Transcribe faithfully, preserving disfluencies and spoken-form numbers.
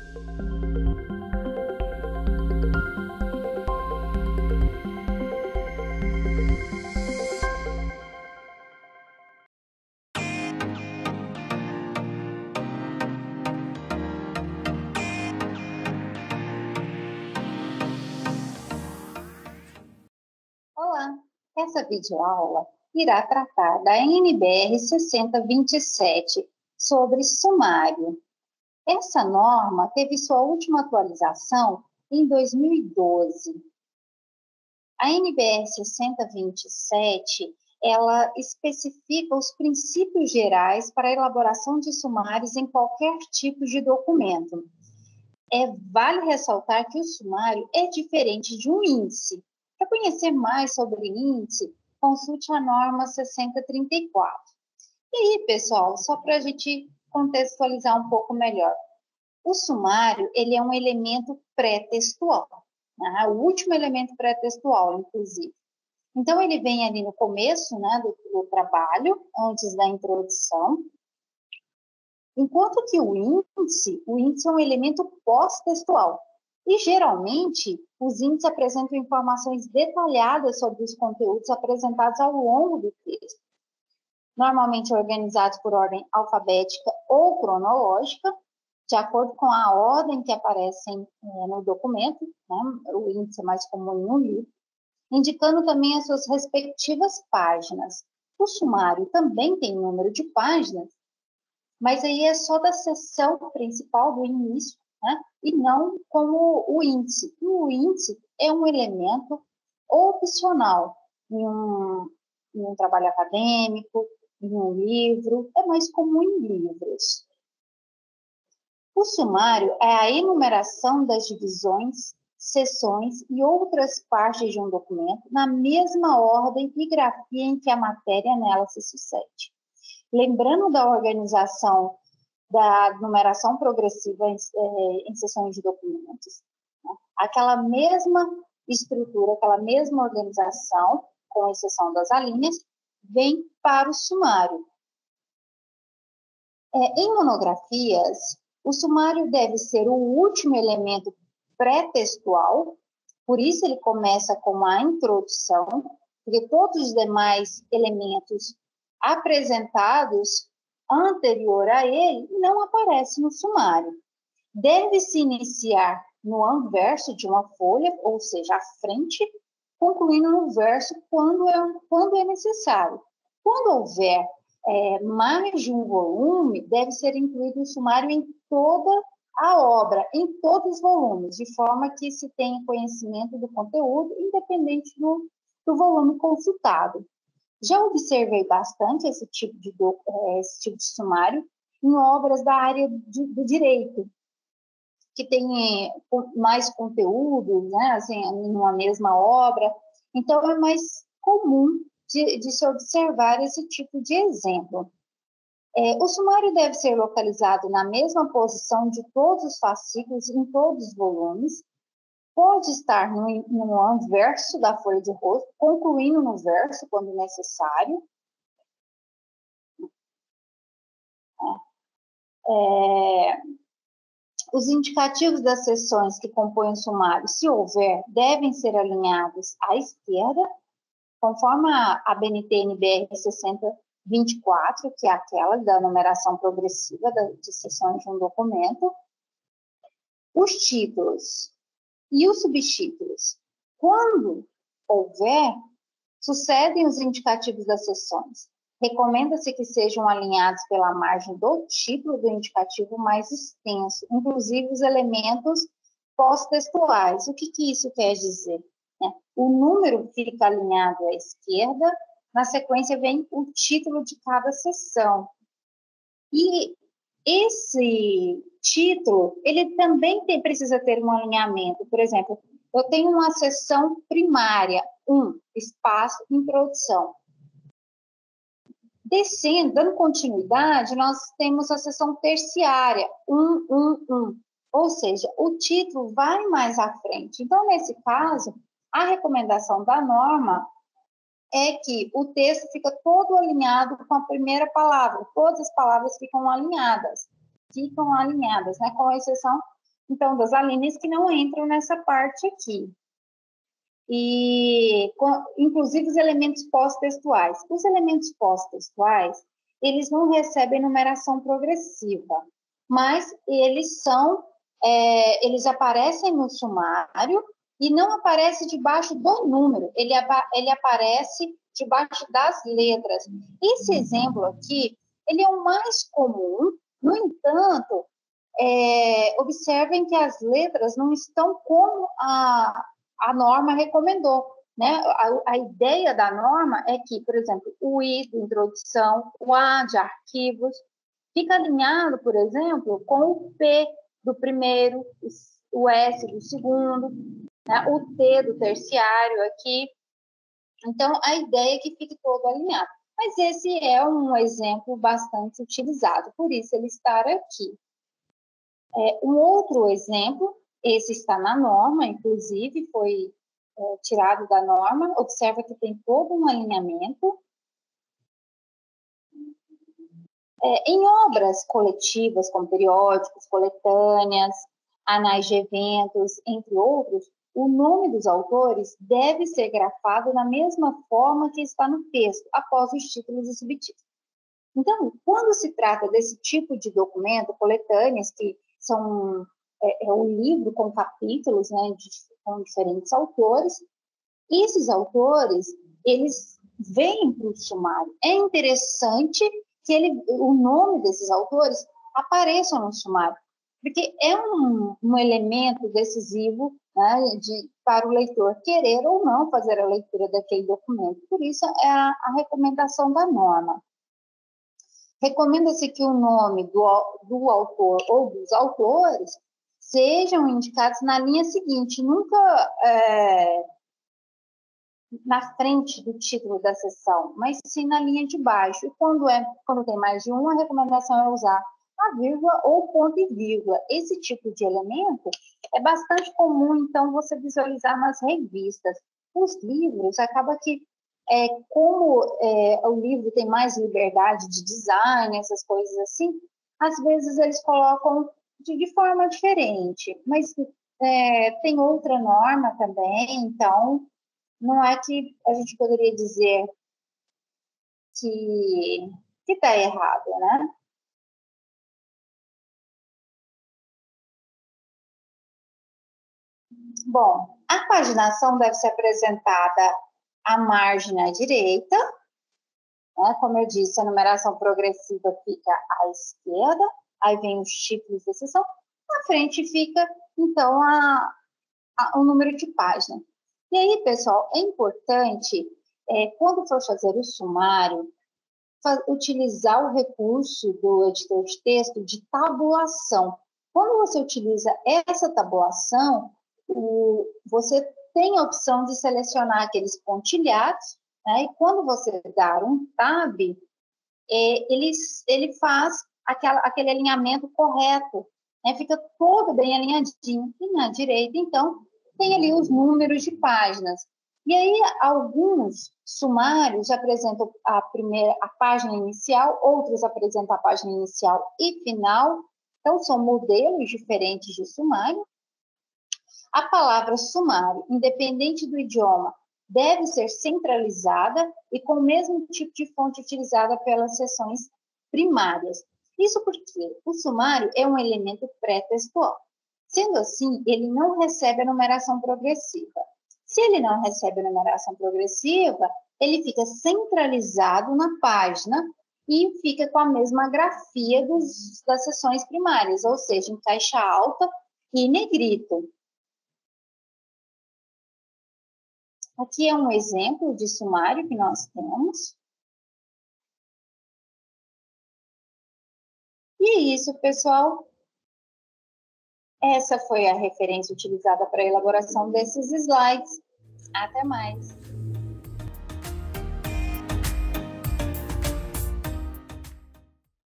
Olá, essa videoaula irá tratar da N B R sessenta vinte e sete sobre sumário. Essa norma teve sua última atualização em dois mil e doze. A N B R sessenta vinte e sete, ela especifica os princípios gerais para a elaboração de sumários em qualquer tipo de documento. É, vale ressaltar que o sumário é diferente de um índice. Para conhecer mais sobre índice, consulte a norma sessenta trinta e quatro. E aí, pessoal, só para a gente contextualizar um pouco melhor. O sumário, ele é um elemento pré-textual, né? O último elemento pré-textual, inclusive. Então, ele vem ali no começo, né, do, do trabalho, antes da introdução. Enquanto que o índice, o índice é um elemento pós-textual. E, geralmente, os índices apresentam informações detalhadas sobre os conteúdos apresentados ao longo do texto. Normalmente organizados por ordem alfabética ou cronológica, de acordo com a ordem que aparecem é, no documento, né? O índice é mais comum no livro, indicando também as suas respectivas páginas. O sumário também tem número de páginas, mas aí é só da seção principal do início, né? E não como o índice. E o índice é um elemento opcional em um, em um trabalho acadêmico, em um livro, é mais comum em livros. O sumário é a enumeração das divisões, seções e outras partes de um documento na mesma ordem e grafia em que a matéria nela se sucede. Lembrando da organização da numeração progressiva em, em seções de documentos, né? Aquela mesma estrutura, aquela mesma organização, com exceção das alíneas, vem para o sumário. É, em monografias, o sumário deve ser o último elemento pré-textual, por isso ele começa com a introdução, porque todos os demais elementos apresentados anterior a ele não aparecem no sumário. Deve-se iniciar no anverso de uma folha, ou seja, à frente, concluindo no verso quando é, quando é necessário. Quando houver é, mais de um volume, deve ser incluído o sumário em toda a obra, em todos os volumes, de forma que se tenha conhecimento do conteúdo, independente do, do volume consultado. Já observei bastante esse tipo de, esse tipo de sumário em obras da área de, do direito, que tem mais conteúdo, né, assim, em uma mesma obra. Então, é mais comum de, de se observar esse tipo de exemplo. É, o sumário deve ser localizado na mesma posição de todos os fascículos em todos os volumes. Pode estar no, no anverso da folha de rosto, concluindo no verso, quando necessário. É, os indicativos das seções que compõem o sumário, se houver, devem ser alinhados à esquerda, conforme a, a B N T N B R sessenta vinte e quatro, que é aquela da numeração progressiva da, de seções de um documento. Os títulos e os subtítulos, quando houver, sucedem os indicativos das seções. Recomenda-se que sejam alinhados pela margem do título do indicativo mais extenso, inclusive os elementos pós-textuais. O que, que isso quer dizer? Né? O número fica alinhado à esquerda, na sequência vem o título de cada seção. E esse título, ele também tem, precisa ter um alinhamento. Por exemplo, eu tenho uma seção primária, um, espaço, introdução. Descendo, dando continuidade, nós temos a seção terciária, um, um, um. Ou seja, o título vai mais à frente. Então, nesse caso, a recomendação da norma é que o texto fica todo alinhado com a primeira palavra. Todas as palavras ficam alinhadas. Ficam alinhadas, né? Com exceção então, das alíneas que não entram nessa parte aqui. E, com, inclusive, os elementos pós-textuais. Os elementos pós-textuais, eles não recebem numeração progressiva, mas eles são, é, eles aparecem no sumário e não aparece debaixo do número, ele, ele aparece debaixo das letras. Esse exemplo aqui, ele é o mais comum, no entanto, é, observem que as letras não estão como a, a norma recomendou, né? A, a ideia da norma é que, por exemplo, o I de introdução, o A de arquivos, fica alinhado, por exemplo, com o P do primeiro, o S do segundo, né? O T do terciário aqui. Então, a ideia é que fique todo alinhado. Mas esse é um exemplo bastante utilizado, por isso ele está aqui. É, um outro exemplo, esse está na norma, inclusive, foi é, tirado da norma, observa que tem todo um alinhamento. É, em obras coletivas, como periódicos, coletâneas, anais de eventos, entre outros, o nome dos autores deve ser grafado da mesma forma que está no texto, após os títulos e subtítulos. Então, quando se trata desse tipo de documento, coletâneas, que são é, é um livro com capítulos, né, de, com diferentes autores, esses autores, eles vêm para o sumário. É interessante que ele, o nome desses autores apareçam no sumário, porque é um, um elemento decisivo, né, de, para o leitor querer ou não fazer a leitura daquele documento. Por isso, é a, a recomendação da norma. Recomenda-se que o nome do, do autor ou dos autores sejam indicados na linha seguinte, nunca é, na frente do título da seção, mas sim na linha de baixo. E quando, é, quando tem mais de um, a recomendação é usar a vírgula ou ponto e vírgula. Esse tipo de elemento é bastante comum, então, você visualizar nas revistas. Os livros, acaba que É, como é, o livro tem mais liberdade de design, essas coisas assim, às vezes eles colocam de, de forma diferente, mas é, tem outra norma também, então não é que a gente poderia dizer que está errado, né? Bom, a paginação deve ser apresentada à margem à direita, né? Como eu disse, a numeração progressiva fica à esquerda, aí vem os títulos da seção, na frente fica, então, a, a, o número de página. E aí, pessoal, é importante, é, quando for fazer o sumário, fa utilizar o recurso do editor de texto de tabulação. Quando você utiliza essa tabulação, o, você tem a opção de selecionar aqueles pontilhados, né? E quando você dar um tab, é, ele, ele faz aquela, aquele alinhamento correto, né? Fica todo bem alinhadinho. E na direita, então, tem ali os números de páginas. E aí, alguns sumários apresentam a primeira, a página inicial, outros apresentam a página inicial e final. Então, são modelos diferentes de sumário. A palavra sumário, independente do idioma, deve ser centralizada e com o mesmo tipo de fonte utilizada pelas seções primárias. Isso porque o sumário é um elemento pré-textual. Sendo assim, ele não recebe a numeração progressiva. Se ele não recebe a numeração progressiva, ele fica centralizado na página e fica com a mesma grafia dos, das seções primárias, ou seja, em caixa alta e negrito. Aqui é um exemplo de sumário que nós temos. E é isso, pessoal. Essa foi a referência utilizada para a elaboração desses slides. Até mais!